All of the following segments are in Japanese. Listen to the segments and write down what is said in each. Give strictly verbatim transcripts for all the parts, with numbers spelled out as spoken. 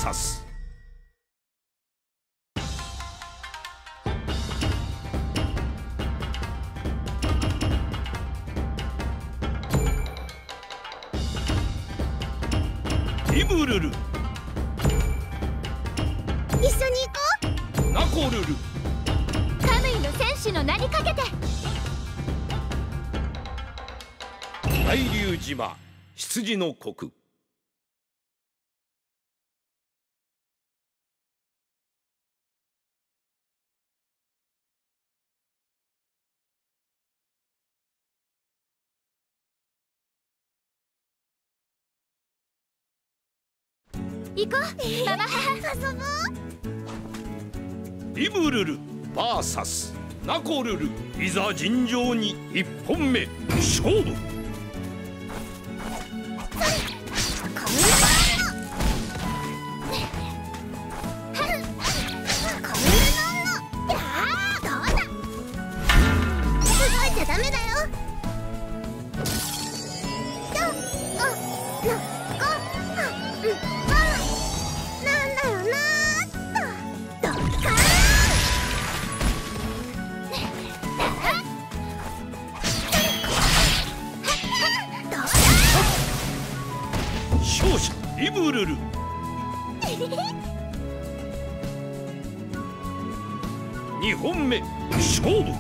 サス。リブルル。 一緒に行こう。 ナコルル。 カムイの戦士の名にかけて。 大龍島羊の国。 行こう、ママ母。遊ぼう。 リブルル ブイエス ナコルル。いざ尋常に一本目勝負。 ダメだよ。なんだよな。どっから勝者リブルル。にほんめ勝負。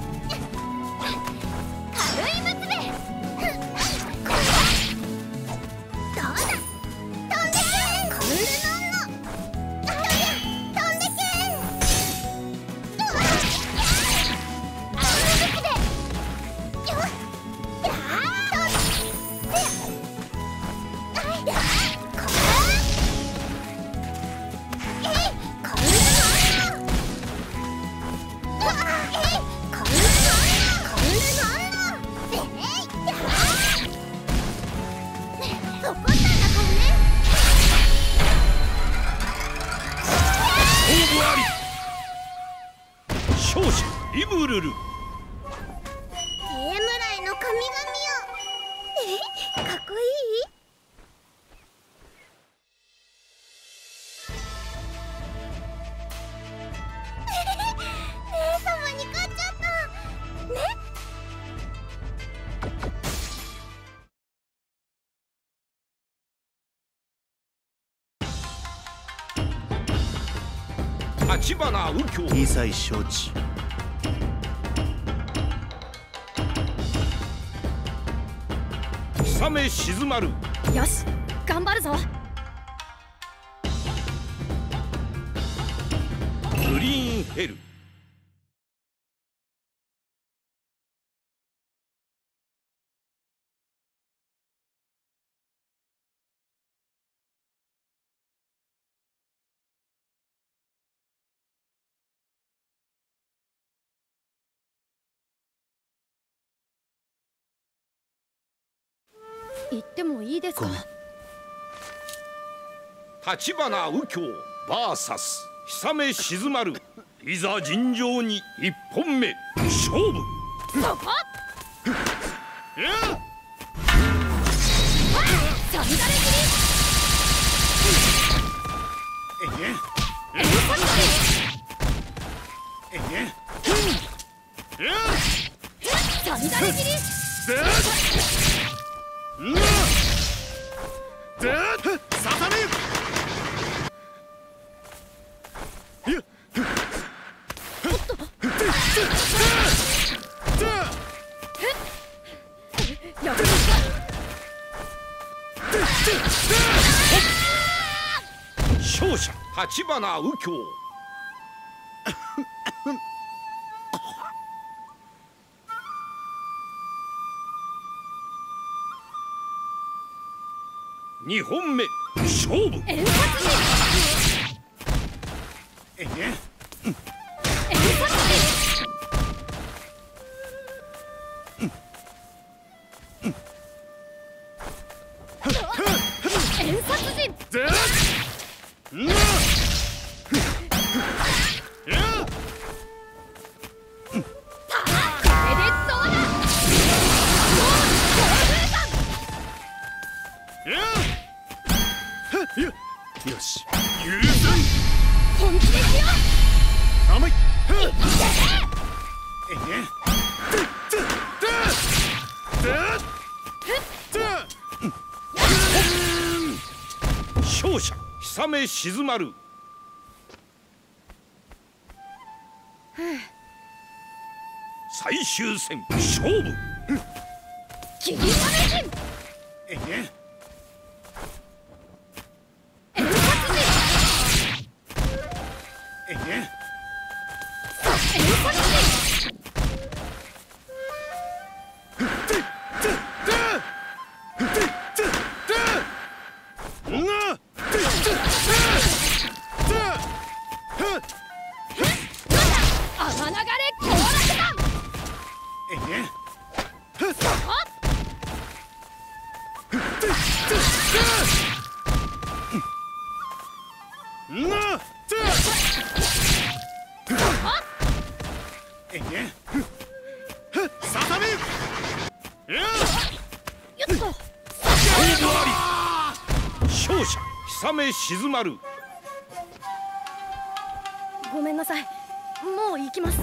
勝者リブルル。 ゲーム来の神々よ。え、かっこいい。姉様に勝っちゃったね。 立花右京。 一切承知。 氷雨静まる。 よし、頑張るぞ。 グリーンヘル。 行ってもいいですか。 立花右京 ブイエス 氷雨静まる。いざ尋常に一本目勝負。 そこ。 えっ。 サミダレ切り。 えっ。 えっ。 えっ。 サミダレ切り。 うん。で、ささめ。いや。 おっと。やるのか。 勝者立花右京。にほんめ勝負。 遠殺人。 ええ。 遠殺人。遠殺人。 ぜっ。うん。よし許せ。 本気ですよ。 甘い。 勝者氷雨静まる。最終戦勝負。 キリマ名人ええエルサツジええエルサツジ天流れ強楽弾。よっと勝負あり。勝者氷雨静まる。 ごめんなさい、もう行きます。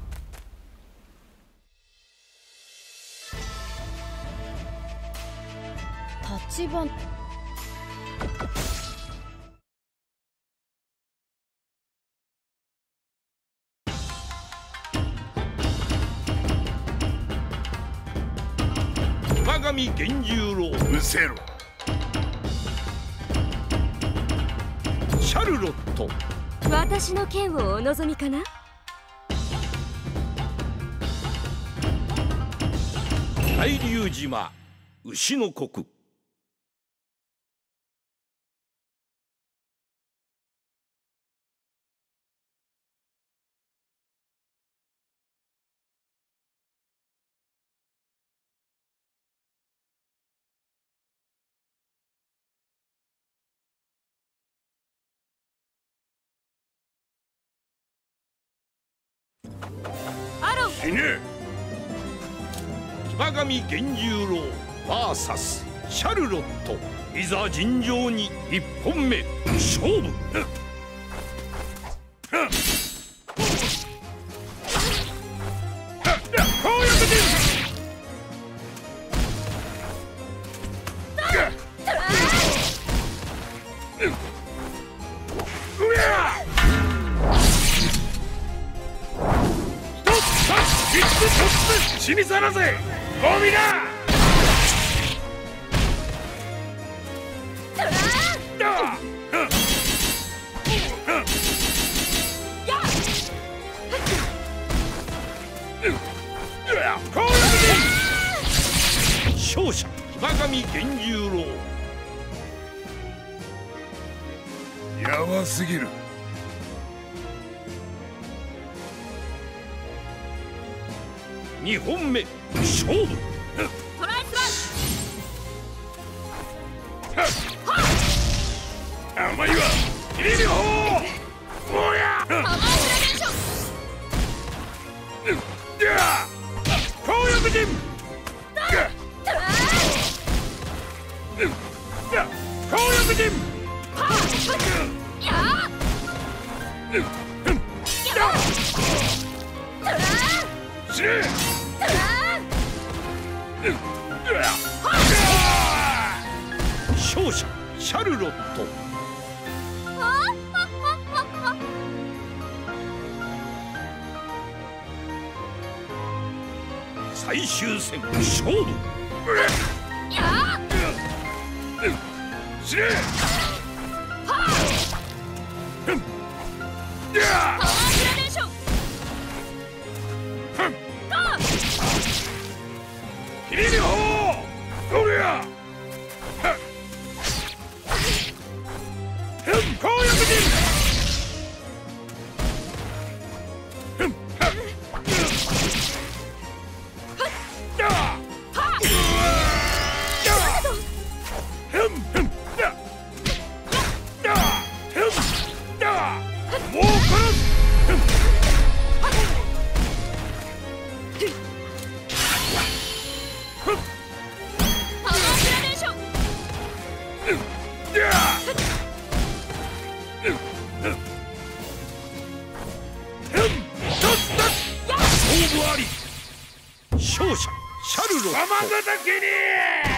立花馬上源十郎。 うせろ。 シャルロット。 私の剣をお望みかな。 大龍島牛の国。 アロン死ね。 馬上源十郎 ブイエス シャルロット。いざ尋常に一本目勝負。死にさらせゴミだ。勝者馬上源十郎。 やばすぎる。 二本目勝負。 トライス甘いわ。切り両方。おや。 パワーグラデーション。 紅翼人。紅翼人。 やあ死ね。 勝者シャルロット。最終戦勝負。 やあ死ね。 パワーグラデーション。 切り両方。おりゃ。紅翼人。もう殺す。 パワーグラデーション。 あり。 勝者シャルロット。 山形家に